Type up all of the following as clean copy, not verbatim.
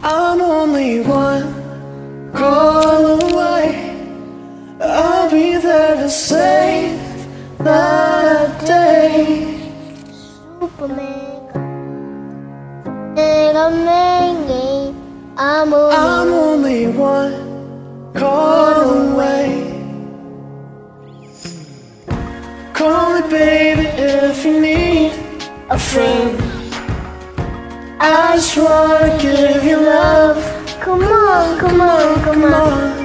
I'm only one call away. I'll be there to save the day. Superman, I'm only one call away. Call me, baby, if you need a friend. I just wanna give you love. Come on, come on, come on.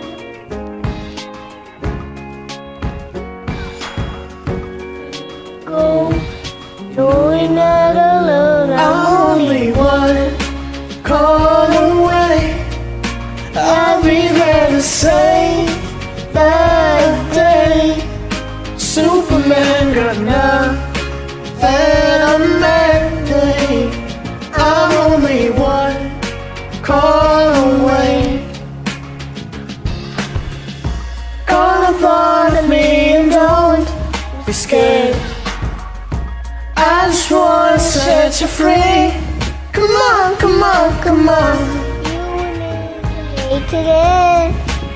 Go, you're not alone. I'm only one call away. I'll be there to save the day. Superman got nothing on that day. I'm only one call away. Gonna bother me and don't be scared. I just wanna set you free. Come on, come on, come on. You need to today.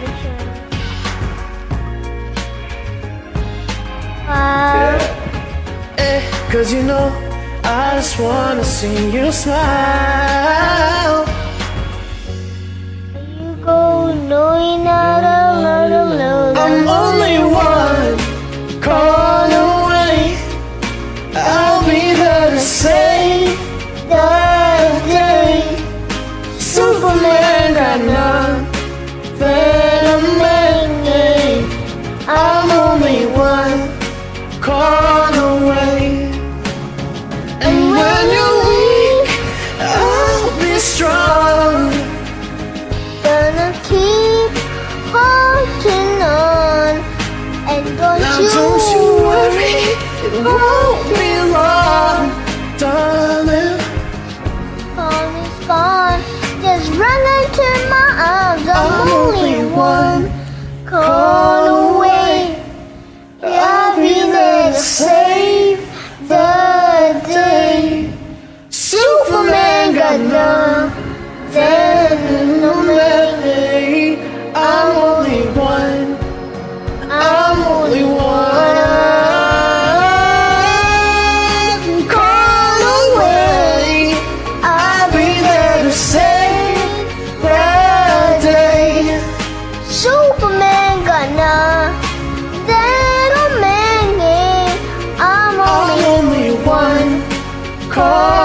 Cause you know I just wanna see you smile. You go, no, you're not alone. I'm only one call away. I'll be there to save the day. Superman got nothing on that day. I'm only one call away. And when you're weak, I'll be strong. Gonna keep holding on. And Now don't you worry, it won't be long, darling. All is gone. Just run into my arms. I'm only one call away. I'll be there to save the day. Superman got nothing on that day. I'm only one. I'm only one call away. I'll be there to save the day. Superman got nothing on me. I'm only one call